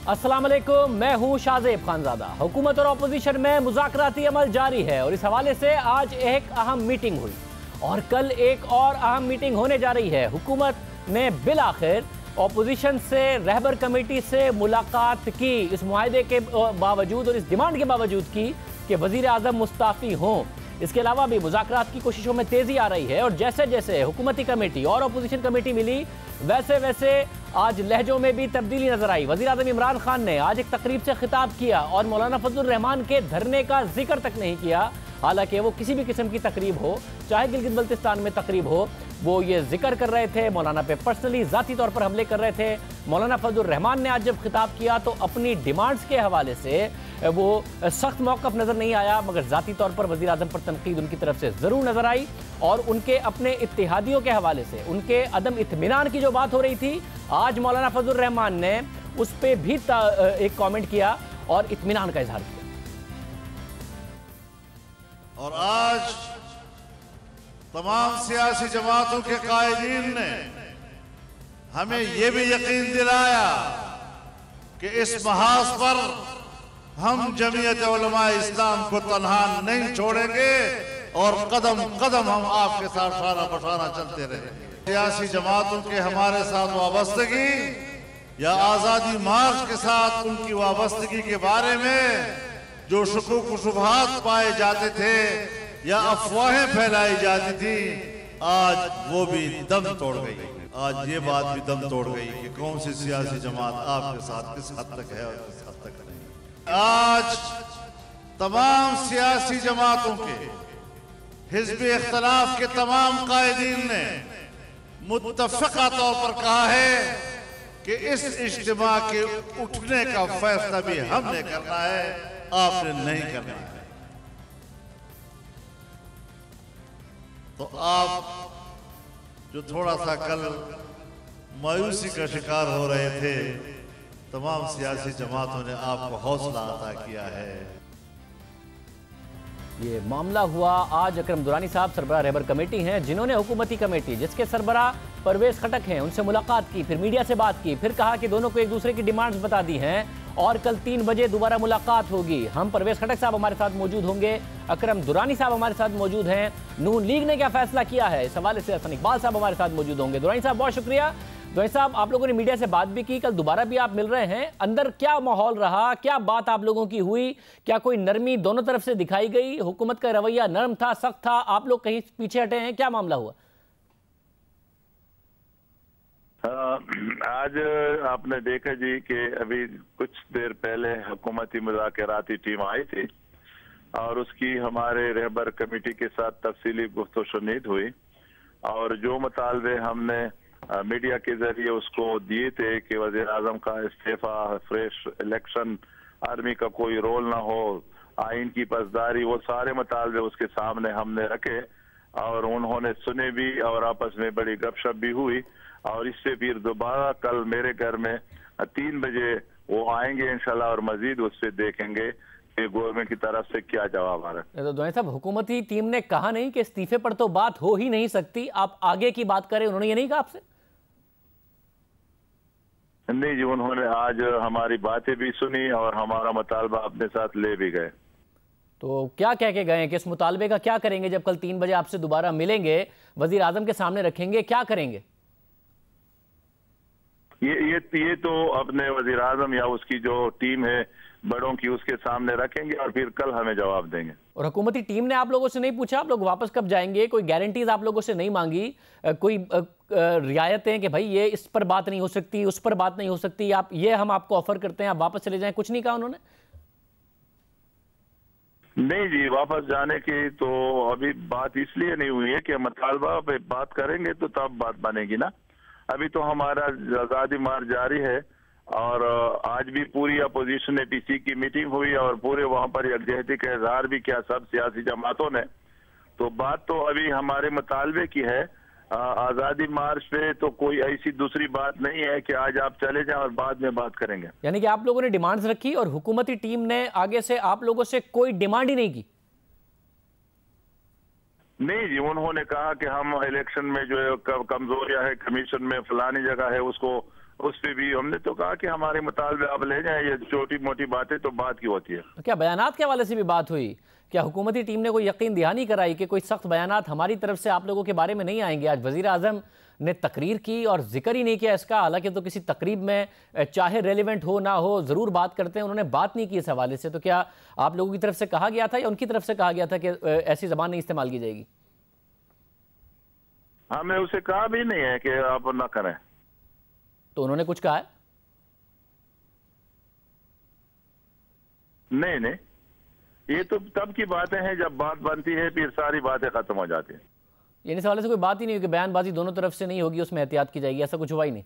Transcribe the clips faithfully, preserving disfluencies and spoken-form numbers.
अस्सलाम वालेकुम, मैं हूं शाहजेब खानजादा। हुकूमत और अपोजिशन में मुज़ाकराती अमल जारी है और इस हवाले से आज एक अहम मीटिंग हुई और कल एक और अहम मीटिंग होने जा रही है। हुकूमत ने बिल आखिर अपोजिशन से रहबर कमेटी से मुलाकात की, इस मुआहदे के बावजूद और इस डिमांड के बावजूद की कि वज़ीर आज़म मुस्ताफ़ी हों। इसके अलावा भी मुज़ाकरात की कोशिशों में तेज़ी आ रही है और जैसे जैसे हुकूमती कमेटी और अपोजिशन कमेटी मिली वैसे वैसे आज लहजों में भी तब्दीली नजर आई। वज़ीर आज़म इमरान खान ने आज एक तकरीब से खिताब किया और मौलाना फजलुर रहमान के धरने का जिक्र तक नहीं किया। हालांकि वो किसी भी किस्म की तकरीब हो, चाहे गिलगित बल्तिस्तान में तकरीब हो, वो ये जिक्र कर रहे थे, मौलाना पे पर्सनली ज़ाती तौर पर हमले कर रहे थे। मौलाना फजलुर रहमान ने आज जब खिताब किया तो अपनी डिमांड्स के हवाले से वो सख्त मौक़िफ़ नज़र नहीं आया, मगर ज़ाती तौर पर वज़ीर आज़म पर तनकीद उनकी तरफ से ज़रूर नज़र आई और उनके अपने इत्तेहादियों के हवाले से उनके अदम इत्मीनान की जो बात हो रही थी, आज मौलाना फजलुर रहमान ने उस पर भी एक कॉमेंट किया और इत्मीनान का इजहार किया। और आज तमाम सियासी जमातों के कायदीन ने हमें यह भी यकीन दिलाया कि इस महाज पर हम जमीयत उलमा इस्लाम को तन्हा नहीं छोड़ेंगे और कदम कदम हम आपके साथ शाना बशाना चलते रहेंगे। सियासी जमातों के हमारे साथ वाबस्तगी या आज़ादी मार्च के साथ उनकी वाबस्तगी के बारे में जो शुकूक शुबहात पाए जाते थे या अफवाहें फैलाई जाती थी, आज वो भी दम तोड़ गई। आज ये बात भी दम तोड़ गई कि कौन सी सियासी जमात आपके साथ किस हद तक है और किस हद तक नहीं। आज तमाम सियासी जमातों के हिज़्ब इख्तिलाफ के तमाम कायदीन ने मुत्तफ़क़ा तौर पर कहा है कि इस इज्तिमा के उठने का फैसला भी हमने करना है, आपने नहीं करना है। तो आप जो थोड़ा सा कल मायूसी का शिकार हो रहे थे, तमाम सियासी जमातों ने आपको हौसला अता किया है। ये मामला हुआ आज अकरम दुरानी साहब सरबराह रहबर कमेटी हैं, जिन्होंने हुकूमती कमेटी जिसके सरबराह परवेज खटक हैं उनसे मुलाकात की, फिर मीडिया से बात की, फिर कहा कि दोनों को एक दूसरे की डिमांड्स बता दी हैं और कल तीन बजे दोबारा मुलाकात होगी। हम परवेज खटक साहब हमारे साथ मौजूद होंगे, अकरम दुरानी साहब हमारे साथ मौजूद हैं, नून लीग ने क्या फैसला किया है इस हवाले से हसन इकबाल साहब हमारे साथ मौजूद होंगे। दुरानी साहब बहुत शुक्रिया। दुरानी साहब, आप लोगों ने मीडिया से बात भी की, कल दोबारा भी आप मिल रहे हैं, अंदर क्या माहौल रहा, क्या बात आप लोगों की हुई, क्या कोई नरमी दोनों तरफ से दिखाई गई, हुकूमत का रवैया नरम था, सख्त था, आप लोग कहीं पीछे हटे हैं, क्या मामला हुआ? आज आपने देखा जी कि अभी कुछ देर पहले हुकूमती मुज़ाकराती टीम आई थी और उसकी हमारे रहबर कमेटी के साथ तफसीली गुफ्तगू शुनीद हुई और जो मुतालबे हमने मीडिया के जरिए उसको दिए थे कि वज़ीर आज़म का इस्तीफा, फ्रेश इलेक्शन, आर्मी का कोई रोल ना हो, आइन की पासदारी, वो सारे मुतालबे उसके सामने हमने रखे और उन्होंने सुने भी और आपस में बड़ी गपशप भी हुई और इससे फिर दोबारा कल मेरे घर में तीन बजे वो आएंगे इंशाल्लाह और मजीद उससे देखेंगे कि गवर्नमेंट की तरफ से क्या जवाब आ रहा है। तो दुआनी साहब, हुकूमती टीम ने कहा नहीं कि इस्तीफे पर तो बात हो ही नहीं सकती, आप आगे की बात करें, उन्होंने ये नहीं कहा आपसे? नहीं जी, उन्होंने आज हमारी बातें भी सुनी और हमारा मुतालबा अपने साथ ले भी गए। तो क्या कह के गए कि इस मुतालबे का क्या करेंगे जब कल तीन बजे आपसे दोबारा मिलेंगे, वजीर आजम के सामने रखेंगे, क्या करेंगे? ये ये ये तो अपने वजीर आजम या उसकी जो टीम है बड़ों की, उसके सामने रखेंगे और फिर कल हमें जवाब देंगे। और हुकूमती टीम ने आप लोगों से नहीं पूछा आप लोग वापस कब जाएंगे? कोई गारंटीज आप लोगों से नहीं मांगी, कोई रियायतें कि भाई ये इस पर बात नहीं हो सकती, उस पर बात नहीं हो सकती, आप ये हम आपको ऑफर करते हैं, आप वापस चले जाएं, कुछ नहीं कहा उन्होंने? नहीं जी, वापस जाने की तो अभी बात इसलिए नहीं हुई है कि मुतालबा पे बात करेंगे तो तब बात बनेगी ना। अभी तो हमारा आज़ादी मार्च जारी है और आज भी पूरी अपोजिशन ने टीसी की मीटिंग हुई और पूरे वहां पर यकजहती का इजहार भी किया सब सियासी जमातों ने। तो बात तो अभी हमारे मुतालबे की है। आज़ादी मार्च पे तो कोई ऐसी दूसरी बात नहीं है कि आज आप चले जाएं और बाद में बात करेंगे। यानी कि आप लोगों ने डिमांड्स रखी और हुकूमती टीम ने आगे से आप लोगों से कोई डिमांड ही नहीं की? नहीं जी, उन्होंने कहा कि हम इलेक्शन में जो कमजोरियां है कमीशन में फलानी जगह है उसको उस पर भी हमने तो कहा कि हमारे मुतालबे आप ले जाएं, ये छोटी मोटी बातें तो बात की होती है। तो क्या बयानात के हवाले से भी बात हुई? क्या हुकूमती टीम ने कोई यकीन दहानी कराई कि कोई सख्त बयानात हमारी तरफ से आप लोगों के बारे में नहीं आएंगे? आज वजीर आजम ने तकरीर की और जिक्र ही नहीं किया इसका, हालांकि तो किसी तकरीब में चाहे रेलिवेंट हो ना हो ज़रूर बात करते हैं, उन्होंने बात नहीं की इस हवाले से। तो क्या आप लोगों की तरफ से कहा गया था या उनकी तरफ से कहा गया था कि ऐसी ज़बान नहीं इस्तेमाल की जाएगी? हमें उसे कहा भी नहीं है कि आप ना करें। तो उन्होंने कुछ कहा है? नहीं नहीं, ये तो तब की बातें हैं जब बात बनती है फिर सारी बातें खत्म हो जाती हैं। यानी इस हवाले से कोई बात ही नहीं हुई कि बयानबाजी दोनों तरफ से नहीं होगी, उसमें एहतियात की जाएगी, ऐसा कुछ हुआ ही नहीं?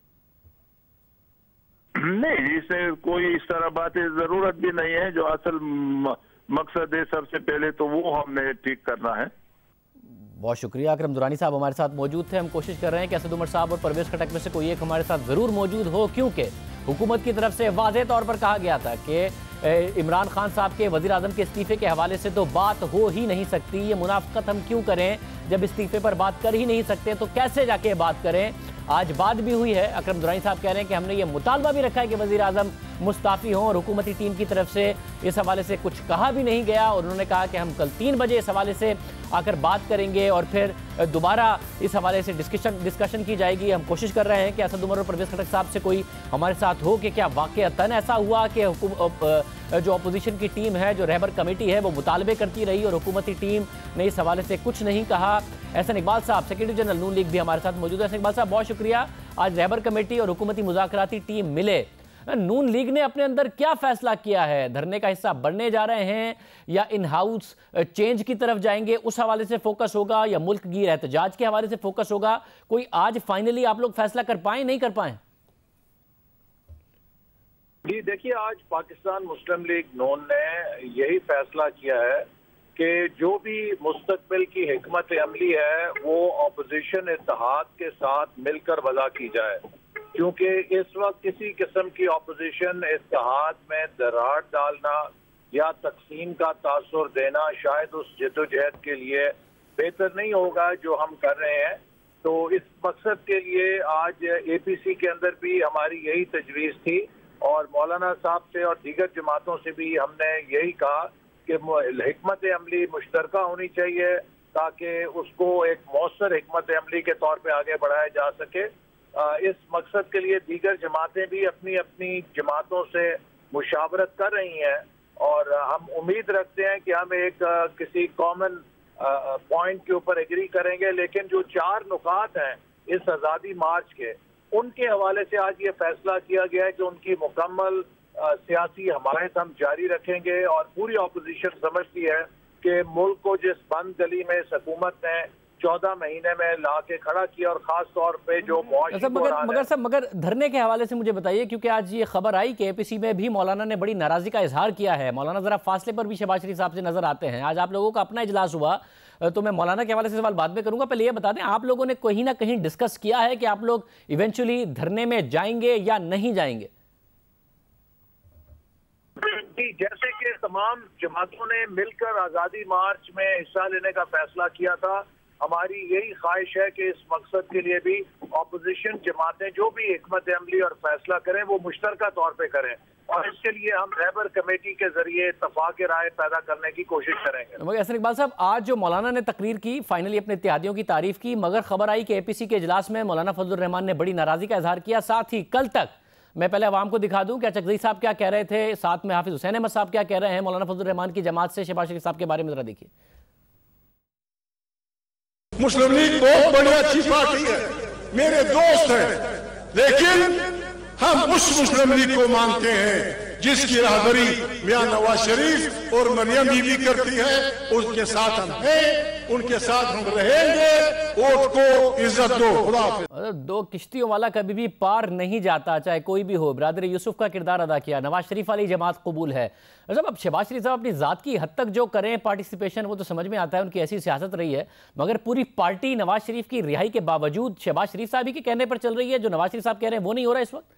नहीं, इससे कोई इस तरह बातें जरूरत भी नहीं है। जो असल मकसद है सबसे पहले तो वो हमने ठीक करना है। बहुत शुक्रिया। अकरम दुरानी साहब हमारे साथ मौजूद थे। हम कोशिश कर रहे हैं कि असद उमर साहब और परवेज खटक में से कोई एक हमारे साथ ज़रूर मौजूद हो, क्योंकि हुकूमत की तरफ से वाज़ेह तौर पर कहा गया था कि इमरान खान साहब के वज़ीर आज़म के इस्तीफ़े के हवाले से तो बात हो ही नहीं सकती। ये मुनाफ़क़त हम क्यों करें? जब इस्तीफ़े पर बात कर ही नहीं सकते तो कैसे जाके बात करें? आज बात भी हुई है। अकरम दुरानी साहब कह रहे हैं कि हमने ये मुतालबा भी रखा है कि वज़ीर आज़म मुस्ताफ़ी हों, और हुकूमती टीम की तरफ से इस हवाले से कुछ कहा भी नहीं गया। और उन्होंने कहा कि हम कल तीन बजे इस हवाले से आकर बात करेंगे और फिर दोबारा इस हवाले से डिस्कशन डिस्कशन की जाएगी। हम कोशिश कर रहे हैं कि असद उमर और परवेज खटक साहब से कोई हमारे साथ हो कि क्या वाक़अतन ऐसा हुआ कि जो अपोजिशन की टीम है, जो रहबर कमेटी है, वो मुतालबे करती रही और हुकूमती टीम ने इस हवाले से कुछ नहीं कहा। एहसन इकबाल साहब, सेक्रेटरी जनरल नून लीग, भी हमारे साथ मौजूद है। एहसन इकबाल साहब बहुत शुक्रिया। आज रहबर कमेटी और हुकूमती मुज़ाकराती टीम मिले, नून लीग ने अपने अंदर क्या फैसला किया है? धरने का हिस्सा बनने जा रहे हैं या इन हाउस चेंज की तरफ जाएंगे, उस हवाले से फोकस होगा, या मुल्क गिर एहतजाज के हवाले से फोकस होगा? कोई आज फाइनली आप लोग फैसला कर पाए, नहीं कर पाए? जी देखिए, आज पाकिस्तान मुस्लिम लीग नून ने यही फैसला किया है कि जो भी मुस्तकबिल की हिकमत अमली है वो अपोजिशन इत्तेहाद के साथ मिलकर वज़ा की जाए, क्योंकि इस वक्त किसी किस्म की अपोजिशन इत्तेहाद में दरार डालना या तकसीम का तासुर देना शायद उस जद्दोजहद के लिए बेहतर नहीं होगा जो हम कर रहे हैं। तो इस मकसद के लिए आज ए पी सी के अंदर भी हमारी यही तजवीज़ थी और मौलाना साहब से और दीगर जमातों से भी हमने यही कहा कि हिकमत अमली मुश्तरका होनी चाहिए ताकि उसको एक मौसर हिकमत अमली के तौर पे आगे बढ़ाया जा सके। इस मकसद के लिए दीगर जमातें भी अपनी अपनी जमातों से मुशावरत कर रही हैं और हम उम्मीद रखते हैं कि हम एक किसी कॉमन पॉइंट के ऊपर एग्री करेंगे। लेकिन जो चार नुकात हैं इस आज़ादी मार्च के, उनके हवाले से आज ये फैसला किया गया है कि उनकी मुकम्मल सियासी हमायत हम जारी रखेंगे और पूरी अपोजिशन समझती है कि मुल्क को जिस बंद गली में इस हुकूमत ने चौदह महीने में ला के खड़ा किया और खास तौर पे जो मगर मगर सब मगर धरने के हवाले से मुझे बताइए, क्योंकि आज ये खबर आई कि ए पी सी में भी मौलाना ने बड़ी नाराजगी का इजहार किया है। मौलाना जरा फासले पर भी शहबाज शरीफ साहब से नजर आते हैं। आज आप लोगों का अपना इजलास हुआ, तो मैं मौलाना के हवाले से सवाल बाद में करूंगा। पहले ये बता दें, आप लोगों ने कहीं ना कहीं डिस्कस किया है कि आप लोग इवेंचुअली धरने में जाएंगे या नहीं जाएंगे? जैसे कि तमाम जमातों ने मिलकर आज़ादी मार्च में हिस्सा लेने का फैसला किया था, हमारी यही ख्वाहिश है कि इस मकसद के लिए भी अपोजिशन जमातें जो भी हिकमत अमली और फैसला करें वो मुश्तरका तौर पे करें और इसके लिए हम रहबर कमेटी के जरिए इत्तफाक राय पैदा करने की कोशिश करेंगे। मगर एहसन इकबाल साहब, आज जो मौलाना ने तकरीर की, फाइनली अपने इत्तेहादियों की तारीफ की, मगर खबर आई कि ए पी सी के इजलास में मौलाना फजलुर रहमान ने बड़ी नाराजगी का इजहार किया। साथ ही कल तक, मैं पहले अवाम को दिखा दूं क्या चकजई साहब क्या कह रहे थे, साथ में हाफिज हुसैन अहमद साहब क्या कह रहे हैं मौलाना फजलुर रहमान की जमात से शहबाज शरीफ साहब के बारे में जरा देखिए। मुस्लिम लीग बहुत बड़ी अच्छी पार्टी है, मेरे दोस्त हैं, लेकिन हम उस मुस्लिम लीग को मानते हैं जिसकी रहबरी मियां नवाज शरीफ और मरियम बीबी करती है। उसके साथ हम हैं, उनके साथ हम रहेंगे। वोट को इज्जत दो। खुदा। दो किश्तियों वाला कभी भी पार नहीं जाता, चाहे कोई भी हो। बिरादर यूसुफ का किरदार अदा किया, नवाज शरीफ वाली जमात कबूल है। जब अब शहबाज शरीफ साहब अपनी ज़ात की हद तक जो करें पार्टिसिपेशन, वो तो समझ में आता है, उनकी ऐसी सियासत रही है, मगर पूरी पार्टी नवाज शरीफ की रिहाई के बावजूद शहबाज शरीफ साहब ही के कहने पर चल रही है। जो नवाज शरीफ साहब कह रहे हैं वो नहीं हो रहा इस वक्त।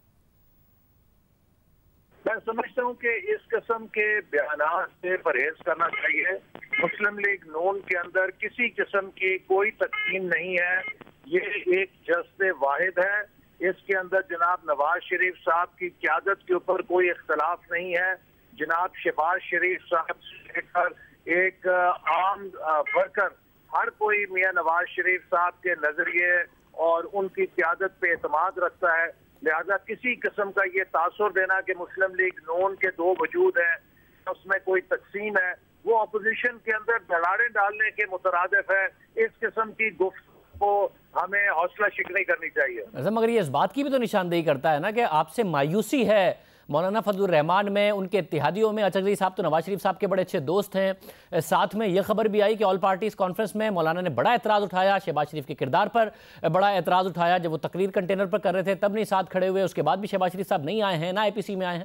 मैं समझता हूं कि इस किस्म के बयानात से परहेज करना चाहिए। मुस्लिम लीग नून के अंदर किसी किस्म की कोई तकसीम नहीं है, ये एक जज्बे वाहिद है। इसके अंदर जनाब नवाज शरीफ साहब की क़यादत के ऊपर कोई इख्तलाफ नहीं है। जनाब शहबाज शरीफ साहब से लेकर एक आम वर्कर हर कोई मियां नवाज शरीफ साहब के नजरिए और उनकी क़यादत पे एतमाद रखता है। लिहाजा किसी किस्म का ये तासुर देना कि मुस्लिम लीग नून के दो वजूद हैं, उसमें कोई तकसीम है, वो अपोजिशन के अंदर दरारें डालने के मुतरादिफ है। इस किस्म की गुफ्तगू को हमें हौसला शिकनी करनी चाहिए। मगर ये इस बात की भी तो निशानदेही करता है ना कि आपसे मायूसी है मौलाना फजलुर रहमान में, उनके इत्तेहादियों में। अचगज़ई साहब तो नवाज शरीफ साहब के बड़े अच्छे दोस्त हैं। साथ में यह खबर भी आई कि ऑल पार्टीज़ कॉन्फ्रेंस में मौलाना ने बड़ा एतराज़ उठाया, शहबाज शरीफ के किरदार पर बड़ा एतराज़ उठाया। जब वो तकरीर कंटेनर पर कर रहे थे तब नहीं साथ खड़े हुए, उसके बाद भी शहबाज शरीफ साहब नहीं आए हैं, ना ए पी सी में आए हैं।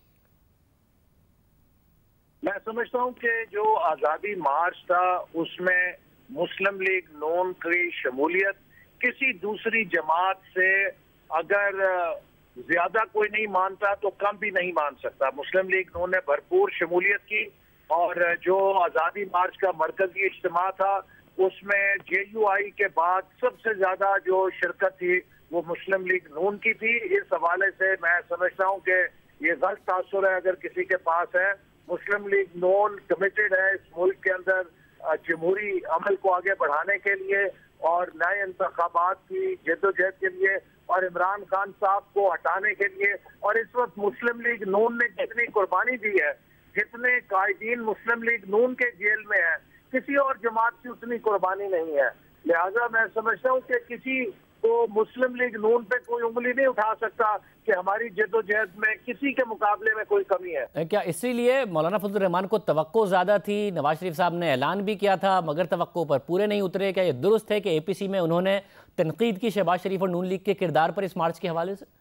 मैं समझता हूँ कि जो आज़ादी मार्च था उसमें मुस्लिम लीग नून की शमूलियत किसी दूसरी जमात से अगर ज्यादा कोई नहीं मानता तो कम भी नहीं मान सकता। मुस्लिम लीग नून ने भरपूर शमूलियत की और जो आज़ादी मार्च का मरकजी इज्तिमा था उसमें जे यू आई के बाद सबसे ज्यादा जो शिरकत थी वो मुस्लिम लीग नून की थी। इस हवाले से मैं समझता हूँ कि ये गलत तासुर है अगर किसी के पास है। मुस्लिम लीग नून कमिटेड है इस मुल्क के अंदर जमहूरी अमल को आगे बढ़ाने के लिए और नए इंतखाबात की जद्दोजहद के लिए और इमरान खान साहब को हटाने के लिए। और इस वक्त मुस्लिम लीग नून ने जितनी कुर्बानी दी है, जितने कायदीन मुस्लिम लीग नून के जेल में है, किसी और जमात की उतनी कुर्बानी नहीं है। लिहाजा मैं समझता हूँ कि किसी को मुस्लिम लीग नून पे कोई उंगली नहीं उठा सकता कि हमारी जद्दोजहद में किसी के मुकाबले में कोई कमी है। क्या इसीलिए मौलाना फजलुर रहमान को तवक्को ज़्यादा थी? नवाज शरीफ साहब ने ऐलान भी किया था मगर तवक्को पर पूरे नहीं उतरे। क्या ये दुरुस्त है कि ए पी सी में उन्होंने तनकीद की शहबाज शरीफ और नून लीग के किरदार पर इस मार्च के हवाले से?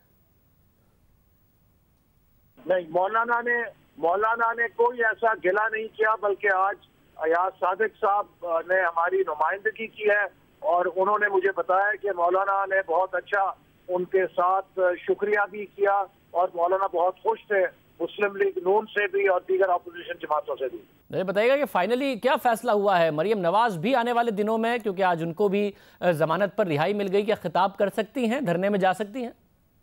नहीं, मौलाना ने मौलाना ने कोई ऐसा गिला नहीं किया, बल्कि आज अयाज सादिक साहब ने हमारी नुमाइंदगी की है और उन्होंने मुझे बताया कि मौलाना ने बहुत अच्छा उनके साथ शुक्रिया भी किया और मौलाना बहुत खुश थे मुस्लिम लीग नून से भी और दीगर अपोजिशन जमातों से भी। मुझे बताइएगा कि फाइनली क्या फैसला हुआ है? मरियम नवाज भी आने वाले दिनों में, क्योंकि आज उनको भी जमानत पर रिहाई मिल गई, क्या खिताब कर सकती हैं, धरने में जा सकती हैं?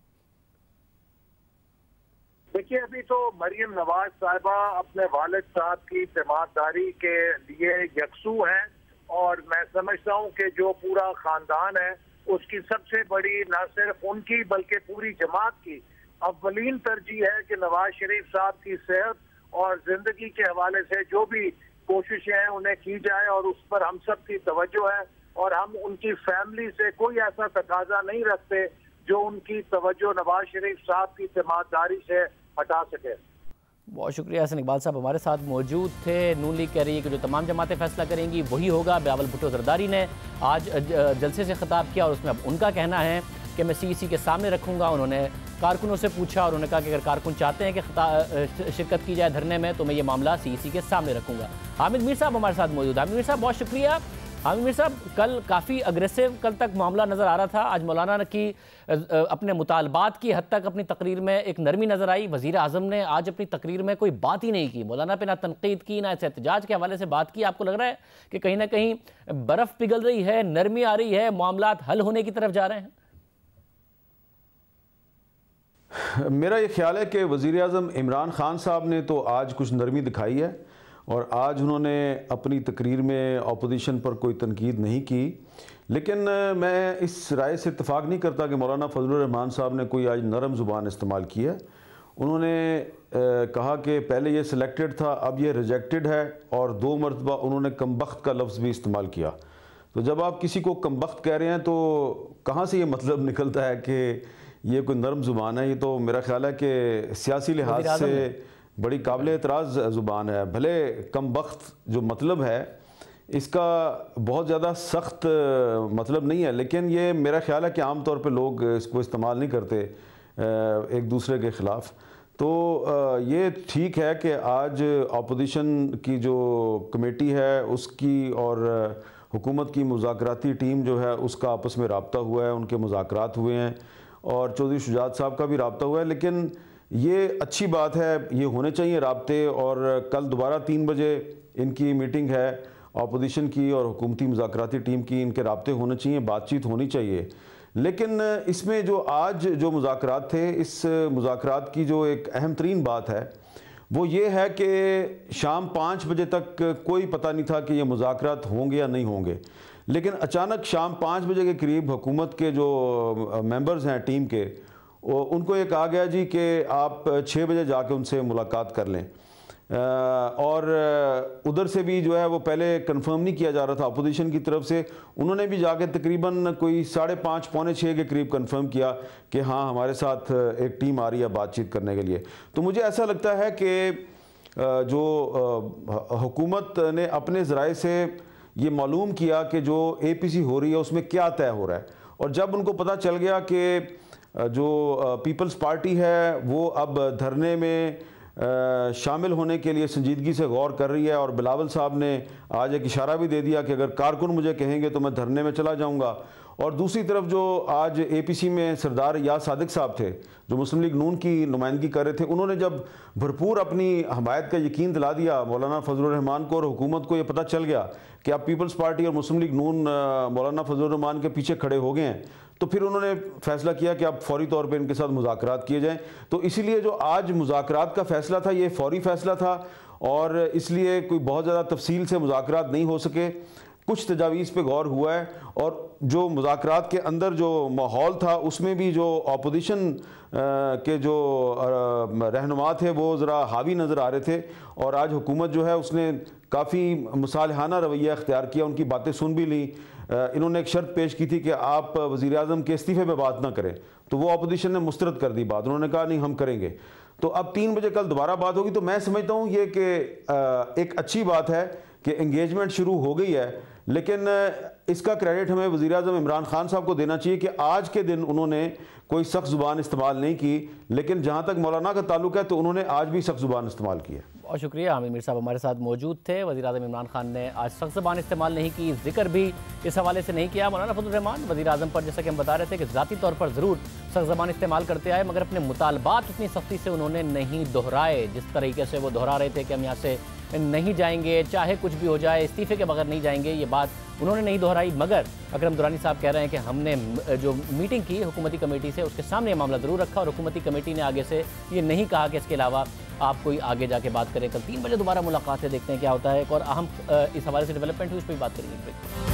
देखिए, अभी तो मरियम नवाज साहिबा अपने वालिद साहब की तीमारदारी के लिए यकसू हैं और मैं समझता हूं कि जो पूरा खानदान है उसकी सबसे बड़ी न सिर्फ उनकी बल्कि पूरी जमात की अव्वलीन तरजीह है कि नवाज शरीफ साहब की सेहत और जिंदगी के हवाले से जो भी कोशिशें हैं उन्हें की जाए और उस पर हम सब की तवज्जो है और हम उनकी फैमिली से कोई ऐसा तकाजा नहीं रखते जो उनकी तवज्जो नवाज शरीफ साहब की तीमारदारी से हटा सके। बहुत शुक्रिया। हसन इकबाल साहब हमारे साथ मौजूद थे। नून लीग कह रही है कि जो तमाम जमातें फैसला करेंगी वही होगा। बिलावल भुट्टो जरदारी ने आज जलसे से खिताब किया और उसमें अब उनका कहना है कि मैं सी ई सी के सामने रखूंगा। उन्होंने कारकुनों से पूछा और उन्होंने कहा कि अगर कारकुन चाहते हैं कि शिरकत की जाए धरने में तो मैं ये मामला सी ई सी के सामने रखूंगा। हामिद मीर साहब हमारे साथ मौजूद। हामिद मीर साहब बहुत शुक्रिया। हामिद मीर साहब, कल काफ़ी अग्रेसिव कल तक मामला नज़र आ रहा था, आज मौलाना की अपने मुतालबात की हद तक अपनी तकरीर में एक नरमी नज़र आई। वज़ीर आज़म ने आज अपनी तकरीर में कोई बात ही नहीं की, मौलाना पे ना तनकीद की ना एहतजाज के हवाले से बात की। आपको लग रहा है कि कहीं ना कहीं बर्फ़ पिघल रही है, नरमी आ रही है, मामलात हल होने की तरफ जा रहे हैं? मेरा ये ख्याल है कि वज़ीर आज़म इमरान खान साहब ने तो आज कुछ नरमी दिखाई है और आज उन्होंने अपनी तकरीर में अपोजिशन पर कोई तनकीद नहीं की। लेकिन मैं इस राय से इत्तफ़ाक़ नहीं करता कि मौलाना फजलुर रहमान साहब ने कोई आज नरम ज़ुबान इस्तेमाल की है। उन्होंने ए, कहा कि पहले ये सिलेक्टेड था, अब ये रिजेक्टेड है और दो मरतबा उन्होंने कमबख्त का लफ्ज़ भी इस्तेमाल किया। तो जब आप किसी को कमबख्त कह रहे हैं तो कहाँ से ये मतलब निकलता है कि ये कोई नरम ज़ुबान है? ये तो मेरा ख्याल है कि सियासी लिहाज से बड़ी काबिल एतराज़ ज़ुबान है। भले कमबख्त जो मतलब है इसका बहुत ज़्यादा सख्त मतलब नहीं है, लेकिन ये मेरा ख्याल है कि आम तौर पे लोग इसको इस्तेमाल नहीं करते एक दूसरे के ख़िलाफ़। तो ये ठीक है कि आज अपोजिशन की जो कमेटी है उसकी और हुकूमत की मुज़ाकराती टीम जो है उसका आपस में रब्ता हुआ है, उनके मुज़ाकरात हुए हैं और चौधरी शुजात साहब का भी रब्ता हुआ है। लेकिन ये अच्छी बात है, ये होने चाहिए राब्ते। और कल दोबारा तीन बजे इनकी मीटिंग है अपोजिशन की और हुकूमती मुज़ाकराती टीम की, इनके राब्ते होने चाहिए, बातचीत होनी चाहिए। लेकिन इसमें जो आज जो मुज़ाकरात थे, इस मुज़ाकरात की जो एक अहम तरीन बात है वो ये है कि शाम पाँच बजे तक कोई पता नहीं था कि ये मुज़ाकरात होंगे या नहीं होंगे, लेकिन अचानक शाम पाँच बजे के करीब हुकूमत के जो मेंबर्स हैं टीम के, उनको ये कहा गया जी कि आप छः बजे जाके उनसे मुलाकात कर लें। और उधर से भी जो है वो पहले कंफर्म नहीं किया जा रहा था अपोजिशन की तरफ से, उन्होंने भी जाके तकरीबन कोई साढ़े पाँच पौने छः के करीब कंफर्म किया कि हाँ हमारे साथ एक टीम आ रही है बातचीत करने के लिए। तो मुझे ऐसा लगता है कि जो हुकूमत ने अपने ज़राए से ये मालूम किया कि जो ए पी सी हो रही है उसमें क्या तय हो रहा है, और जब उनको पता चल गया कि जो पीपल्स पार्टी है वो अब धरने में शामिल होने के लिए संजीदगी से गौर कर रही है, और बिलावल साहब ने आज एक इशारा भी दे दिया कि अगर कारकुन मुझे कहेंगे तो मैं धरने में चला जाऊंगा। और दूसरी तरफ जो आज ए पी सी में सरदार याद सादिक साहब थे जो मुस्लिम लीग नून की नुमाइंदगी कर रहे थे, उन्होंने जब भरपूर अपनी हमायत का यकीन दिला दिया मौलाना फजलुर रहमान को, और हुकूमत को ये पता चल गया कि अब पीपल्स पार्टी और मुस्लिम लीग नून मौलाना फजलुर रहमान के पीछे खड़े हो गए हैं, तो फिर उन्होंने फैसला किया कि अब फौरी तौर पे इनके साथ मुज़ाकरात किए जाएं। तो इसीलिए जो आज मुज़ाकरात का फ़ैसला था ये फौरी फ़ैसला था, और इसलिए कोई बहुत ज़्यादा तफसील से मुज़ाकरात नहीं हो सके। कुछ तजावीज़ पे गौर हुआ है, और जो मुज़ाकरात के अंदर जो माहौल था उसमें भी जो अपोजिशन के जो रहनुमा थे वो ज़रा हावी नज़र आ रहे थे, और आज हुकूमत जो है उसने काफ़ी मुसालहाना रवैया अख्तियार किया, उनकी बातें सुन भी ली। इन्होंने एक शर्त पेश की थी कि आप वज़ीर आज़म के इस्तीफ़े पे बात ना करें, तो वो अपोजिशन ने मुस्तरद कर दी बात, उन्होंने कहा नहीं हम करेंगे। तो अब तीन बजे कल दोबारा बात होगी, तो मैं समझता हूँ ये कि एक अच्छी बात है कि एंगेजमेंट शुरू हो गई है, लेकिन इसका क्रेडिट हमें वज़ीर आज़म इमरान खान साहब को देना चाहिए कि आज के दिन उन्होंने कोई सख्त ज़ुबान इस्तेमाल नहीं की, लेकिन जहाँ तक मौलाना का ताल्लुक है तो उन्होंने आज भी सख्त ज़ुबान इस्तेमाल की है। बहुत शुक्रिया। हामिद मीर साहब हमारे साथ मौजूद थे। वज़ीर आज़म इमरान खान ने आज सख्त ज़बान इस्तेमाल नहीं की, जिक्र भी इस हवाले से नहीं किया। मौलाना फजलुर रहमान वज़ीर आज़म पर जैसा कि हम बता रहे थे कि ज़ाती तौर पर ज़रूर सख्त ज़बान इस्तेमाल करते आए, मगर अपने मुतालबात उतनी सख्ती से उन्होंने नहीं दोहराए। जिस तरीके से वो दोहरा रहे थे कि हम यहाँ से नहीं जाएंगे, चाहे कुछ भी हो जाए, इस्तीफ़े के बगैर नहीं जाएंगे, ये बात उन्होंने नहीं दोहराई। मगर अकरम दुरानी साहब कह रहे हैं कि हमने जो मीटिंग की हुकूमती कमेटी से उसके सामने ये मामला ज़रूर रखा, और हुकूमती कमेटी ने आगे से ये नहीं कहा कि इसके अलावा आप कोई आगे जाके बात करें। कल तीन बजे दोबारा मुलाकात है, देखते हैं क्या होता है। एक और अहम इस हवाले से डेवलपमेंट हुई, उस पर भी बात करेंगे।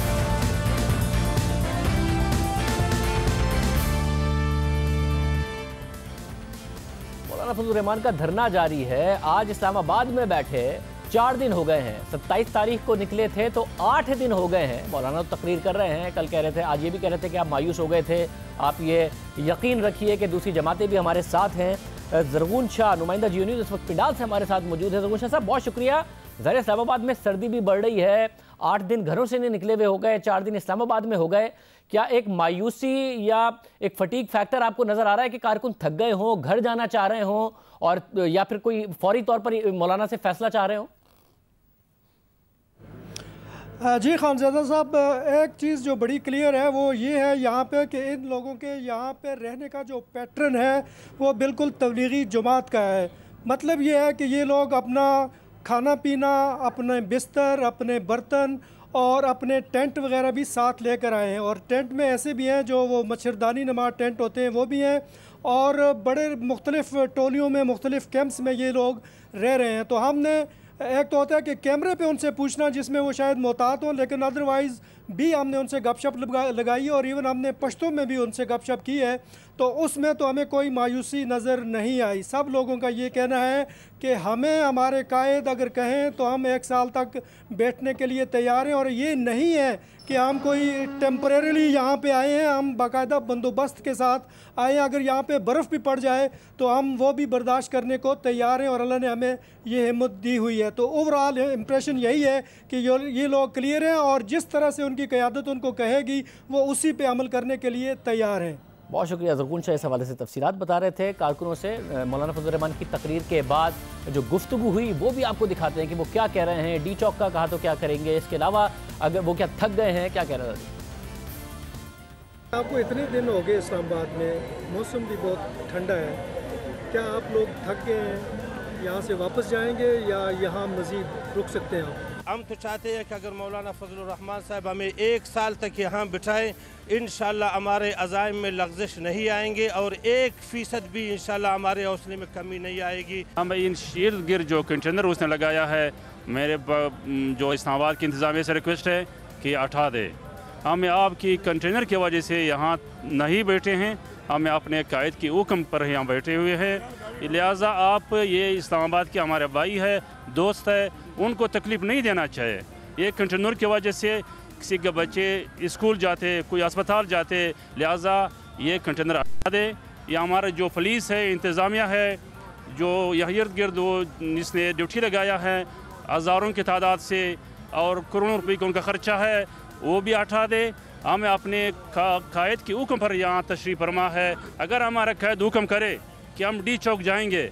मौलाना फजलुर रहमान का धरना जारी है। आज इस्लामाबाद में बैठे चार दिन हो गए हैं, सत्ताईस तारीख को निकले थे तो आठ दिन हो गए हैं। मौलाना तो तकरीर कर रहे हैं, कल कह रहे थे, आज ये भी कह रहे थे कि आप मायूस हो गए थे। आप ये यकीन रखिए कि दूसरी जमातें भी हमारे साथ हैं। ज़रगून शाह नुमाइंदा जियो न्यूज़ इस वक्त पिंडाल से हमारे साथ मौजूद है। ज़रगून शाह साहब बहुत शुक्रिया। ज़ाहिर इस्लामाबाद में सर्दी भी बढ़ रही है, आठ दिन घरों से नहीं निकले हुए हो गए, चार दिन इस्लामाबाद में हो गए। क्या एक मायूसी या एक फटीक फैक्टर आपको नज़र आ रहा है कि कारकुन थक गए हों, घर जाना चाह रहे हों, और या फिर कोई फौरी तौर पर मौलाना से फैसला चाह रहे हों? जी खानज़ादा साहब, एक चीज़ जो बड़ी क्लियर है वो ये है यहाँ पे कि इन लोगों के यहाँ पे रहने का जो पैटर्न है वो बिल्कुल तबलीगी जमात का है। मतलब ये है कि ये लोग अपना खाना पीना, अपने बिस्तर, अपने बर्तन और अपने टेंट वगैरह भी साथ लेकर आए हैं, और टेंट में ऐसे भी हैं जो वो मच्छरदानी नुमा टेंट होते हैं वो भी हैं, और बड़े मुख्तलिफ़ टोलियों में मुख्तलिफ़ कैंप्स में ये लोग रह रहे हैं। तो हमने एक तो होता है कि कैमरे पे उनसे पूछना जिसमें वो शायद मोहतात हों, लेकिन अदरवाइज़ भी हमने उनसे गपशप लगा लगाई और इवन हमने पश्तो में भी उनसे गपशप की है, तो उसमें तो हमें कोई मायूसी नज़र नहीं आई। सब लोगों का ये कहना है कि हमें हमारे कायद अगर कहें तो हम एक साल तक बैठने के लिए तैयार हैं, और ये नहीं है कि हम कोई टेम्परेरीली यहाँ पे आए हैं, हम बाकायदा बंदोबस्त के साथ आए हैं। अगर यहाँ पे बर्फ़ भी पड़ जाए तो हम वो भी बर्दाश्त करने को तैयार हैं, और अल्लाह ने हमें ये हिम्मत दी हुई है। तो ओवरऑल इम्प्रेशन यही है कि ये लोग क्लियर हैं, और जिस तरह से उनकी क़यादत उनको कहेगी वो उसी पे अमल करने के लिए तैयार हैं। बहुत शुक्रिया। ज़रगून शाह इस हवाले से तफसीलात बता रहे थे कारकुनों से। मौलाना फजलुर रहमान की तकरीर के बाद जो गुफ्तगू हुई वो भी आपको दिखाते हैं कि वो क्या कह रहे हैं। डी चौक का कहा तो क्या करेंगे, इसके अलावा अगर वो क्या थक गए हैं, क्या कह रहे हैं। आपको इतने दिन हो गए इस्लामाबाद में, मौसम भी बहुत ठंडा है, क्या आप लोग थक गए हैं, यहाँ से वापस जाएंगे या यहाँ मज़ीद रुक सकते हैं आप? हम तो चाहते हैं कि अगर मौलाना फजलुर रहमान साहब हमें एक साल तक यहाँ बिठाएं, इंशाल्लाह हमारे अज़ाइम में लग़ज़िश नहीं आएंगे और एक फ़ीसद भी इंशाल्लाह हमारे हौसले में कमी नहीं आएगी। हम इन इर्द गिर्द जो कंटेनर उसने लगाया है, मेरे जो इस्लामाबाद की इंतज़ामिया से रिक्वेस्ट है कि हटा दे। हमें आपकी कंटेनर की वजह से यहाँ नहीं बैठे हैं, हमें अपने कायद की हुक्म पर यहाँ बैठे हुए हैं। लिहाजा आप ये इस्लामाबाद के हमारे भाई है, दोस्त है, उनको तकलीफ़ नहीं देना चाहिए। ये कंटेनर की वजह से किसी के बच्चे स्कूल जाते, कोई अस्पताल जाते, लिहाजा ये कंटेनर हटा दे। ये हमारा जो पुलिस है, इंतज़ामिया है, जो यहाँ इर्द गिर्द वो इसने ड्यूटी लगाया है हज़ारों की तादाद से और करोड़ों रुपये का उनका ख़र्चा है, वो भी हटा दे। हमें अपने का, कायद की हुक्म पर यहाँ तशरीफ़ फरमा है। अगर हमारा कायद हुक्म करे कि हम डी चौक जाएंगे,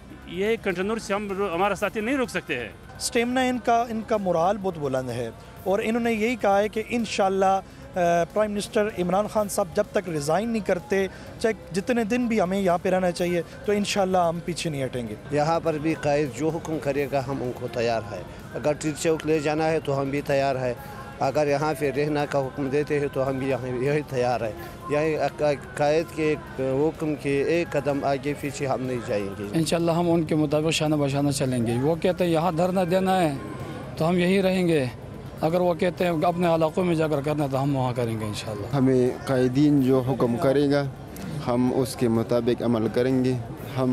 ये कंटेनर से हम हमारा साथी नहीं रुक सकते हैं। स्टेमिना इनका इनका मोराल बहुत बुलंद है और इन्होंने यही कहा है कि इंशाल्लाह प्राइम मिनिस्टर इमरान खान साहब जब तक रिज़ाइन नहीं करते, चाहे जितने दिन भी हमें यहाँ पे रहना चाहिए, तो इंशाल्लाह हम पीछे नहीं हटेंगे। यहाँ पर भी कायद जो हुक्म करेगा हम उनको तैयार है। अगर टी चौक ले जाना है तो हम भी तैयार है। अगर यहाँ पे रहना का हुक्म देते हैं तो हम भी यहाँ यही तैयार है। यही कायद के हुक्म के एक कदम आगे पीछे हम नहीं जाएंगे। इंशाल्लाह हम उनके मुताबिक शाना बशाना चलेंगे। वो कहते हैं यहाँ धरना देना है तो हम यहीं रहेंगे, अगर वो कहते हैं अपने इलाकों में जाकर करना तो हम वहाँ करेंगे इंशाल्लाह। हमें कायदीन जो हुक्म करेगा हम उसके मुताबिक अमल करेंगे। हम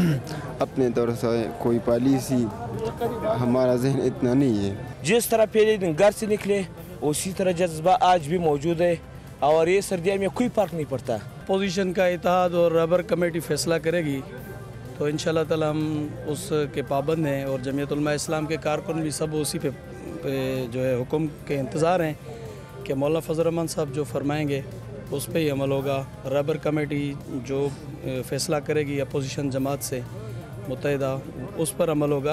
अपने तौर से कोई पॉलिसी, हमारा जहन इतना नहीं है। जिस तरह पहले दिन घर से निकले उसी तरह जज्बा आज भी मौजूद है और ये सर्दियों में कोई फर्क नहीं पड़ता। पोजीशन का इत्तेहाद और रबर कमेटी फैसला करेगी तो इंशाल्लाह ताला हम उसके पाबंद हैं और जमीयत उलमा इस्लाम के कारकुन भी सब उसी पे, पे जो है हुक्म के इंतज़ार हैं कि मौलाना फजल रहमान साहब जो फरमाएंगे उस पर ही अमल होगा। रबर कमेटी जो फैसला करेगी अपोजिशन जमात से मुत्तहिदा, उस पर अमल होगा।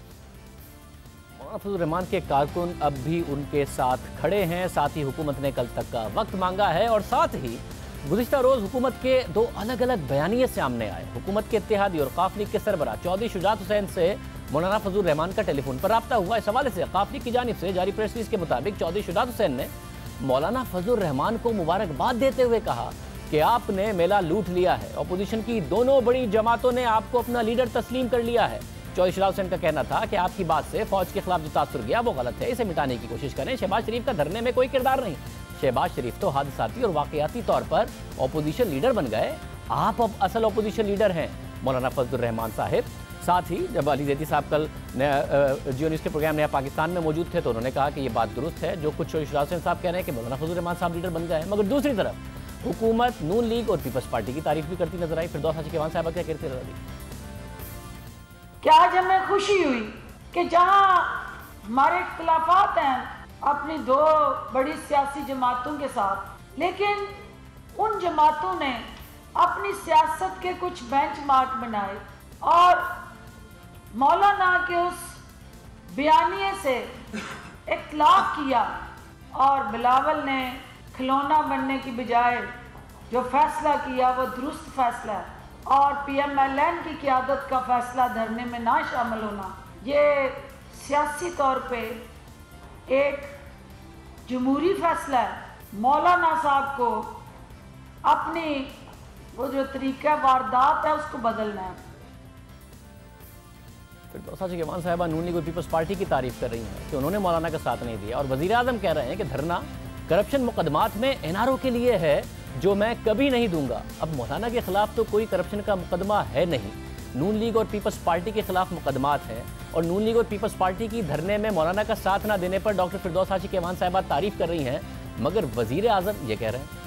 फजल रहमान के कारकुन अब भी उनके साथ खड़े हैं। साथ ही हुकूमत ने कल तक का वक्त मांगा है और साथ ही गुज़िश्ता रोज़ हुकूमत के दो अलग अलग बयानिए सामने आए। हुकूमत के इत्तेहादी और काफ लीग के सरबराह चौधरी शुजात हुसैन से मौलाना फजल रहमान का टेलीफोन पर रब्ता हुआ। इस हवाले से काफ लीग की जानिब से जारी प्रेस रिलीज के मुताबिक चौधरी शुजात हुसैन ने मौलाना फजल रहमान को मुबारकबाद देते हुए कहा कि आपने मेला लूट लिया है, अपोजिशन की दोनों बड़ी जमातों ने आपको अपना लीडर तस्लीम कर लिया है। चौधरी शुजात हुसैन का कहना था कि आपकी बात से फौज के खिलाफ जो तासुर गया वो गलत है, इसे मिटाने की कोशिश करें। शहबाज शरीफ का धरने में कोई किरदार नहीं। शहबाज शरीफ तो हादसाती और वाकयाती तौर पर अपोजिशन लीडर बन गए, आप अब असल अपोजिशन लीडर हैं मौलाना फजल रहमान साहिब। साथ ही जब अली जैदी साहब कल जियो न्यूज़ के प्रोग्राम नया पाकिस्तान में मौजूद थे तो उन्होंने कहा कि ये बात दुरुस्त है जो कुछ चौधरी शुजात हुसैन साहब कह रहे हैं कि मौलाना फजल रहमान साहब लीडर बन गए हैं। मगर दूसरी तरफ हुकूमत नून लीग और पीपल्स पार्टी की तारीफ भी करती नजर आई। फिरदौस हाजी केवान साहब क्या कहते रही क्या आज हमें खुशी हुई कि जहां हमारे इख्तिलाफात हैं अपनी दो बड़ी सियासी जमातों के साथ, लेकिन उन जमातों ने अपनी सियासत के कुछ बेंचमार्क बनाए और मौलाना के उस बयानिए से इख्तिलाफ किया और बिलावल ने खिलौना बनने की बजाय जो फैसला किया वो दुरुस्त फैसला है और पी एम एल एन की क़यादत का फैसला धरने में ना शामिल होना ये सियासी तौर पे एक जमहूरी फैसला है। मौलाना साहब को अपनी वो जो तरीका वारदात है उसको बदलना है। फिरदौस हाजी केवान साहिबा नून लीग और पीपल्स पार्टी की तारीफ कर रही हैं कि उन्होंने मौलाना का साथ नहीं दिया और वज़ीर आज़म कह रहे हैं कि धरना करप्शन मुकदमात में एन आर ओ के लिए है जो मैं कभी नहीं दूंगा। अब मौलाना के खिलाफ तो कोई करप्शन का मुकदमा है नहीं, नून लीग और पीपल्स पार्टी के खिलाफ मुकदमात हैं और नून लीग और पीपल्स पार्टी की धरने में मौलाना का साथ ना देने पर डॉक्टर फिरदौस हाजी केवान साहिबा तारीफ कर रही हैं, मगर वज़ीर आज़म ये कह रहे हैं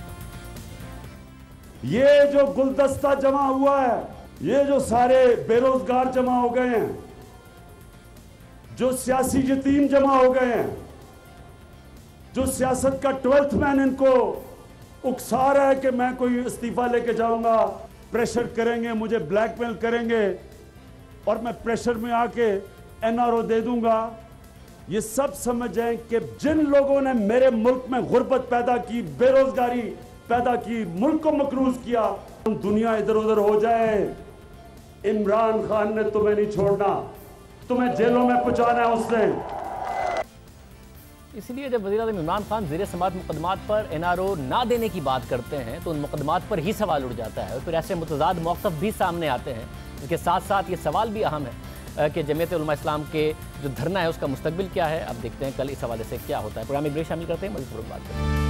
ये जो गुलदस्ता जमा हुआ है, ये जो सारे बेरोजगार जमा हो गए हैं, जो सियासी यतीम जमा हो गए हैं, जो सियासत का ट्वेल्थ मैन इनको उकसा रहा है कि मैं कोई इस्तीफा लेके जाऊंगा, प्रेशर करेंगे, मुझे ब्लैकमेल करेंगे और मैं प्रेशर में आके एन आर ओ दे दूंगा। ये सब समझ जाएं कि जिन लोगों ने मेरे मुल्क में गुर्बत पैदा की, बेरोजगारी पैदा की, मुल्क को मकरूज किया, दुनिया इधर उधर हो जाए, इमरान खान ने तुम्हें नहीं छोड़ना, तुम्हें जेलों में पहुंचाना है उसने। इसलिए जब वज़ीर-ए-आज़म इमरान खान ज़ेर समाअत मुकदमात पर एन आर ओ ना देने की बात करते हैं तो उन मुकदमात पर ही सवाल उठ जाता है और फिर ऐसे मुतज़ाद मौक़िफ़ भी सामने आते हैं। इसके साथ साथ ये सवाल भी अहम है कि जमीयत उलमा इस्लाम के जो धरना है उसका मुस्तकबिल क्या है। अब देखते हैं कल इस हवाले से क्या होता है। प्रोग्राम में ब्रेक शामिल करते हैं, मज़ीद बात करते हैं।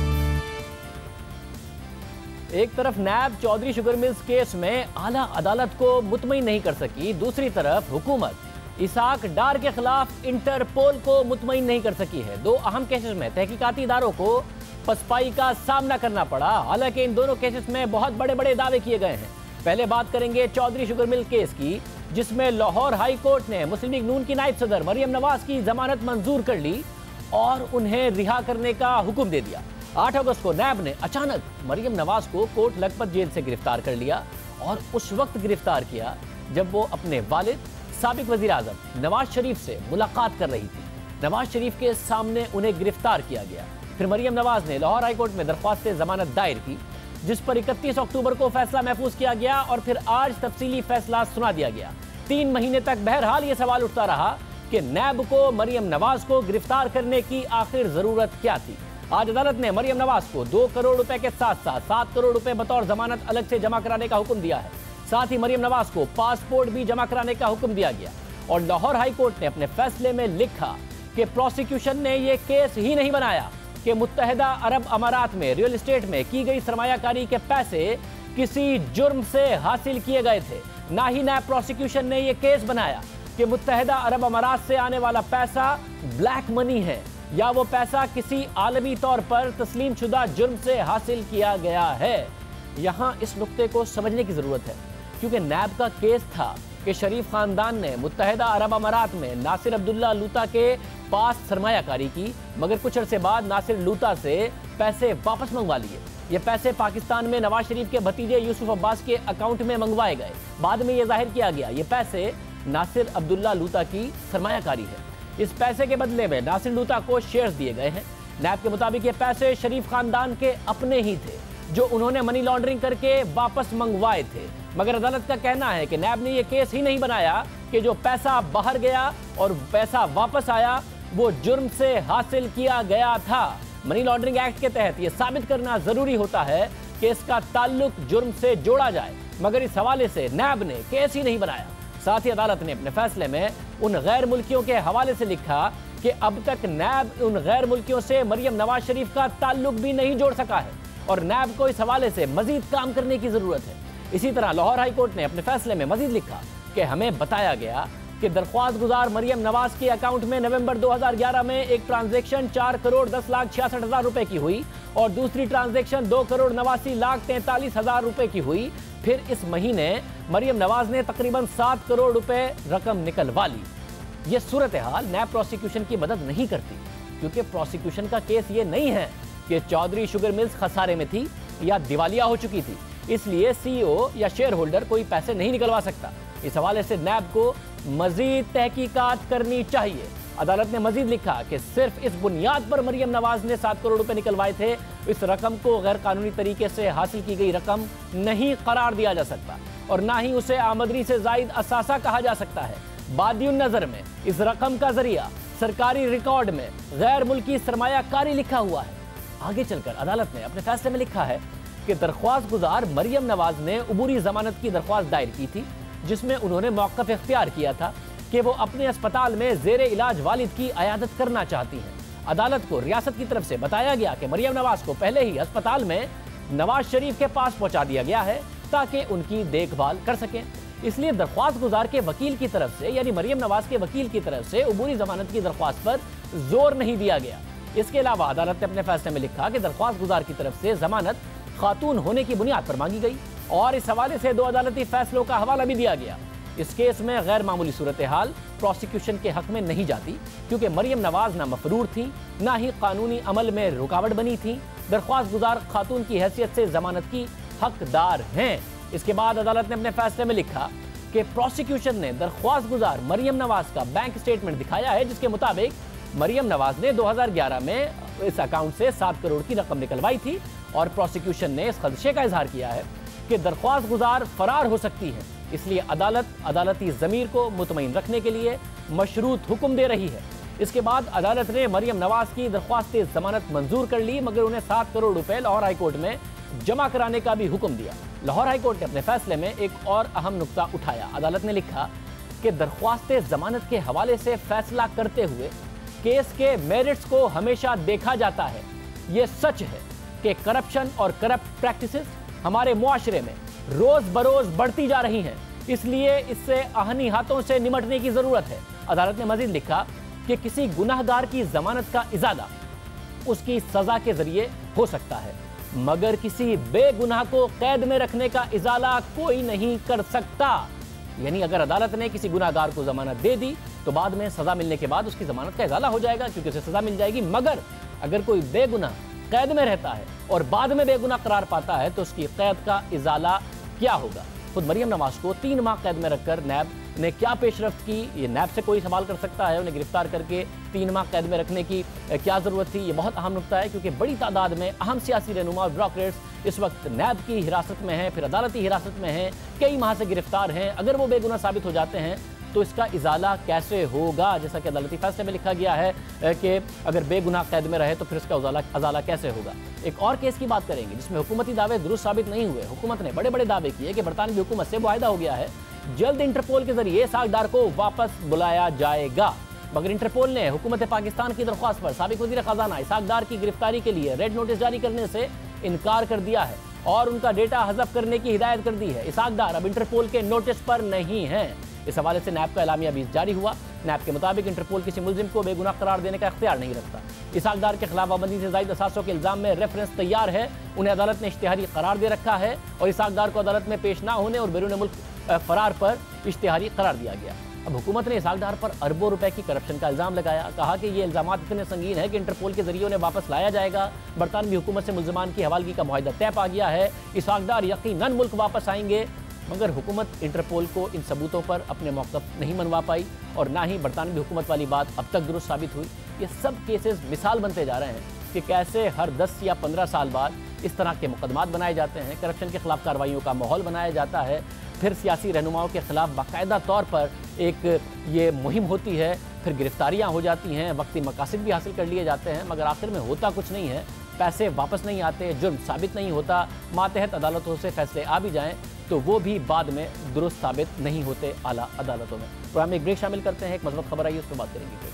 एक तरफ NAB Chaudhry sugar mills case में आला अदालत को मुतमईन नहीं कर सकी, दूसरी तरफ हुकूमत इसाक डार के खिलाफ इंटरपोल को मुतमईन नहीं कर सकी है। दो अहम केसेस में तहकीकाती इदारों को पसपाई का सामना करना पड़ा। हालांकि इन दोनों केसेस में बहुत बड़े बड़े दावे किए गए हैं। पहले बात करेंगे चौधरी शुगर मिल केस की, जिसमें लाहौर हाई कोर्ट ने मुस्लिम लीग नून की नायब सदर मरियम नवाज की जमानत मंजूर कर ली और उन्हें रिहा करने का हुक्म दे दिया। आठ अगस्त को नैब ने अचानक मरियम नवाज को कोट लखपत जेल से गिरफ्तार कर लिया और उस वक्त गिरफ्तार किया जब वो अपने वालिद साबिक वजीर आजम नवाज शरीफ से मुलाकात कर रही थी। नवाज शरीफ के सामने उन्हें गिरफ्तार किया गया। फिर मरियम नवाज ने लाहौर हाई कोर्ट में दरख्वास्त जमानत दायर की, जिस पर इकतीस अक्टूबर को फैसला महफूज किया गया और फिर आज तफसीली फैसला सुना दिया गया। तीन महीने तक बहरहाल ये सवाल उठता रहा कि नैब को मरियम नवाज को गिरफ्तार करने की आखिर जरूरत क्या थी। आज अदालत ने मरियम नवाज को दो करोड़ रुपए के साथ साथ सात करोड़ रुपए बतौर जमानत अलग से जमा कराने का हुक्म दिया है। साथ ही मरियम नवाज को पासपोर्ट भी जमा कराने का हुक्म दिया गया और लाहौर हाई कोर्ट ने अपने फैसले में लिखा कि प्रोसिक्यूशन ने यह केस ही नहीं बनाया कि मुत्तहिदा अरब अमारात में रियल एस्टेट में की गई सरमायाकारी के पैसे किसी जुर्म से हासिल किए गए थे। ना ही नैब प्रोसिक्यूशन ने यह केस बनाया कि मुत्तहिदा अरब अमारात से आने वाला पैसा ब्लैक मनी है या वो पैसा किसी आलमी तौर पर तस्लीम शुदा जुर्म से हासिल किया गया है। यहाँ इस नुक्ते को समझने की जरूरत है, क्योंकि नैब का केस था कि शरीफ खानदान ने मुत्तहिदा अरब अमारात में नासिर अब्दुल्ला लूता के पास सरमायाकारी की, मगर कुछ अरसे बाद नासिर लूता से पैसे वापस मंगवा लिए। ये पैसे पाकिस्तान में नवाज शरीफ के भतीजे यूसुफ अब्बास के अकाउंट में मंगवाए गए। बाद में यह जाहिर किया गया ये पैसे नासिर अब्दुल्ला लूता की सरमायाकारी है। इस पैसे के बदले में नासिर लूता को शेयर्स दिए गए हैं। नैब के मुताबिक ये पैसे शरीफ खानदान के अपने ही थे जो उन्होंने मनी लॉन्ड्रिंग करके वापस मंगवाए थे। मगर अदालत का कहना है कि नैब ने यह केस ही नहीं बनाया कि जो पैसा बाहर गया और पैसा वापस आया वो जुर्म से हासिल किया गया था। मनी लॉन्ड्रिंग एक्ट के तहत यह साबित करना जरूरी होता है कि इसका ताल्लुक जुर्म से जोड़ा जाए, मगर इस हवाले से नैब ने केस ही नहीं बनाया। साथ ही अदालत ने अपने फैसले में उन गैर मुल्कियों के हवाले से लिखा कि अब तक नैब उन गैर मुल्कियों से मरियम नवाज शरीफ का ताल्लुक भी नहीं जोड़ सका है और नैब को इस हवाले से मजीद काम करने की जरूरत है। इसी तरह लाहौर हाई कोर्ट ने अपने फैसले में मजीद लिखा कि हमें बताया गया कि दरख्वास्त गुजार मरियम नवाज के अकाउंट में नवंबर दो हज़ार ग्यारह में एक ट्रांजैक्शन चार करोड़ दस लाख छियासठ हजार रुपए की हुई और दूसरी ट्रांजैक्शन दो करोड़ नवासी लाख तैंतालीस हजार रुपए की हुई। फिर इस महीने मरियम नवाज ने तकरीबन सात करोड़ रुपए रकम निकलवा ली। यह सूरत हाल नैब प्रोसिक्यूशन की मदद नहीं करती, क्योंकि प्रोसिक्यूशन का केस ये नहीं है कि चौधरी शुगर मिल्स खसारे में थी या दिवालिया हो चुकी थी, इसलिए सीईओ या शेयर होल्डर कोई पैसे नहीं निकलवा सकता। इस हवाले से नैब को मजीद तहकीकात करनी चाहिए। अदालत ने मजीद लिखा कि सिर्फ इस बुनियाद पर मरियम नवाज ने सात करोड़ रुपए निकलवाए थे, इस रकम को गैर कानूनी तरीके से हासिल की गई रकम नहीं करार दिया जा सकता और ना ही उसे आमदनी से जायद असासा कहा जा सकता है। बादियुन नजर में इस रकम का जरिया सरकारी रिकॉर्ड में गैर मुल्की सरमायाकारी लिखा हुआ है। आगे चलकर अदालत ने अपने फैसले में लिखा है कि दरख्वास्त गुजार मरियम नवाज ने उबूरी जमानत की दरख्वास्त दायर की थी, जिसमें उन्होंने मौक़िफ़ इख्तियार किया था कि वो अपने अस्पताल में ज़ेरे इलाज वालिद की अयादत करना चाहती हैं। अदालत को रियासत की तरफ से बताया गया कि मरियम नवाज को पहले ही अस्पताल में नवाज शरीफ के पास पहुंचा दिया गया है ताकि उनकी देखभाल कर सकें। इसलिए दरख्वास्त गुजार के वकील की तरफ से यानी मरियम नवाज के वकील की तरफ से उबूरी जमानत की दरख्वास्त पर जोर नहीं दिया गया। इसके अलावा अदालत ने अपने फैसले में लिखा कि दरख्वास्त गुजार की तरफ से जमानत खातून होने की बुनियाद पर मांगी गई और इस हवाले से दो अदालती फैसलों का हवाला भी दिया गया। इस केस में गैर मामूली सूरत हाल प्रोसिक्यूशन के हक में नहीं जाती, क्योंकि मरियम नवाज ना मफरूर थी ना ही कानूनी अमल में रुकावट बनी थी। दरख्वास्त गुजार खातून की हैसियत से जमानत की हकदार हैं। इसके बाद अदालत ने अपने फैसले में लिखा कि प्रोसिक्यूशन ने दरख्वास्त गुजार मरियम नवाज का बैंक स्टेटमेंट दिखाया है, जिसके मुताबिक मरियम नवाज ने दो हज़ार ग्यारह में इस अकाउंट से सात करोड़ की रकम निकलवाई थी और प्रोसिक्यूशन ने इस खदशे का इजहार किया है कि दरख्वास्त गुजार फरार हो सकती है। इसलिए अदालत अदालती ज़मीर को मुतमईन रखने के लिए मशरूत हुक्म दे रही है। इसके बाद अदालत ने मरियम नवाज की दरख्वास्त जमानत मंजूर कर ली, मगर उन्हें सात करोड़ रुपए लाहौर हाईकोर्ट में जमा कराने का भी हुक्म दिया। लाहौर हाईकोर्ट ने अपने फैसले में एक और अहम नुक्ता उठाया। अदालत ने लिखा कि दरख्वास्त जमानत के हवाले से फैसला करते हुए केस के मेरिट्स को हमेशा देखा जाता है। यह सच है कि करप्शन और करप्ट प्रैक्टिसेस हमारे मुआशरे में रोज बरोज बढ़ती जा रही हैं, इसलिए इससे आहनी हाथों से निमटने की जरूरत है। अदालत ने मजीद लिखा कि किसी गुनाहगार की जमानत का इजाला उसकी सजा के जरिए हो सकता है, मगर किसी बेगुनाह को कैद में रखने का इजाला कोई नहीं कर सकता। यानी अगर अदालत ने किसी गुनाहगार को जमानत दे दी तो बाद में सजा मिलने के बाद उसकी जमानत का इजाला हो जाएगा, क्योंकि उसे सजा मिल जाएगी। मगर अगर कोई बेगुनाह कैद में रहता है और बाद में बेगुनाह करार पाता है तो उसकी कैद का इजाला क्या होगा। खुद मरियम नवाज को तीन माह कैद में रखकर नैब ने क्या पेशरफ्त की, ये नैब से कोई सवाल कर सकता है। उन्हें गिरफ्तार करके तीन माह कैद में रखने की क्या जरूरत थी, ये बहुत अहम नुकता है, क्योंकि बड़ी तादाद में अहम सियासी रहनुमा और ब्यूरोक्रेट्स इस वक्त नैब की हिरासत में हैं, फिर अदालती हिरासत में हैं, कई माह से गिरफ्तार हैं। अगर वो बेगुनाह साबित हो जाते हैं तो इसका इजाला कैसे होगा। जैसा कि अदालती फैसले में लिखा गया है कि अगर बेगुनाह कैद में रहे तो फिर इसका उजाला अजाला कैसे होगा। एक और केस की बात करेंगे जिसमें हुकूमती दावे दुरुस्त साबित नहीं हुए। हुकूमत ने बड़े बड़े दावे किए कि बरतानवी हुकूमत से मुआहदा हो गया है, जल्द इंटरपोल के जरिए इसाकदार को वापस बुलाया जाएगा, मगर इंटरपोल ने हुकूमत पाकिस्तान की दरख्वास्त पर साबिक वज़ीर ख़जाना इसाकदार की गिरफ्तारी के लिए रेड नोटिस जारी करने से इनकार कर दिया है और उनका डेटा हज़फ करने की हिदायत कर दी है। इसाकदार अब इंटरपोल के नोटिस पर नहीं है। इस हवाले से नैब का एलामिया भी जारी हुआ। नैब के मुताबिक इंटरपोल किसी मुलजिम को बेगुनाह करार देने का इख्तियार नहीं रखता। इसाकदार के खिलाफ पाबंदी से जायद असासों के इल्जाम में रेफरेंस तैयार है, उन्हें अदालत ने इश्तिहारी करार दे रखा है और इसाकदार को अदालत में पेश ना होने और बैरून मुल्क फरार पर इश्तिहारी करार दिया गया। अब हुकूमत ने इसाकदार पर अरबों रुपए की करप्शन का इल्जाम लगाया, कहा कि ये इल्जाम इतने संगीन है कि इंटरपोल के जरिए उन्हें वापस लाया जाएगा। बरतानवी हुकूमत से मुल्जिमान की हवालगी का मुआहदा तय पा गया है, इसाकदार यकीनन मुल्क वापस आएंगे, मगर हुकूमत इंटरपोल को इन सबूतों पर अपने मौक़िफ़ नहीं मनवा पाई और ना ही बरतानवी हुकूमत वाली बात अब तक दुरुस्त साबित हुई। ये सब केसेस मिसाल बनते जा रहे हैं कि कैसे हर दस या पंद्रह साल बाद इस तरह के मुकदमात बनाए जाते हैं, करप्शन के खिलाफ कार्रवाइयों का माहौल बनाया जाता है, फिर सियासी रहनुमाओं के खिलाफ बाकायदा तौर पर एक ये मुहिम होती है, फिर गिरफ्तारियाँ हो जाती हैं, वक्ती मकासद भी हासिल कर लिए जाते हैं, मगर आखिर में होता कुछ नहीं है, पैसे वापस नहीं आते, जुर्म साबित नहीं होता। मातहत अदालतों से फैसले आ भी जाएँ तो वो भी बाद में दुरुस्त साबित नहीं होते आला अदालतों में। प्रोग्राम में एक ब्रेक शामिल करते हैं, एक मज़बूत खबर आई है उस पर बात करेंगे।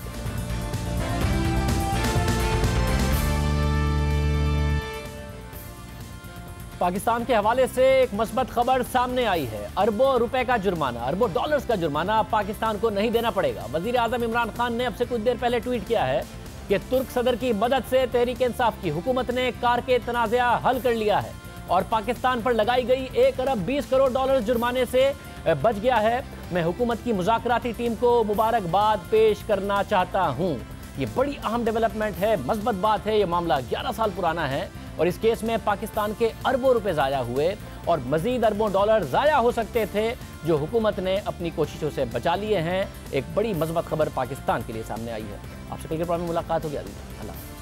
पाकिस्तान के हवाले से एक मस्बत खबर सामने आई है। अरबों रुपए का जुर्माना, अरबों डॉलर्स का जुर्माना पाकिस्तान को नहीं देना पड़ेगा। वजीर आजम इमरान खान ने अब से कुछ देर पहले ट्वीट किया है कि तुर्क सदर की मदद से तहरीक इंसाफ की हुकूमत ने कार के तनाज़ा हल कर लिया है और पाकिस्तान पर लगाई गई एक अरब बीस करोड़ डॉलर जुर्माने से बच गया है। मैं हुकूमत की मुज़ाकराती टीम को मुबारकबाद पेश करना चाहता हूँ। ये बड़ी अहम डेवलपमेंट है, मस्बत बात है। ये मामला ग्यारह साल पुराना है और इस केस में पाकिस्तान के अरबों रुपए ज़ाया हुए और मजीद अरबों डॉलर ज़ाया हो सकते थे, जो हुकूमत ने अपनी कोशिशों से बचा लिए हैं। एक बड़ी मस्बत खबर पाकिस्तान के लिए सामने आई है। आपसे कल के प्रोग्राम में मुलाकात होगी। अल्लाह।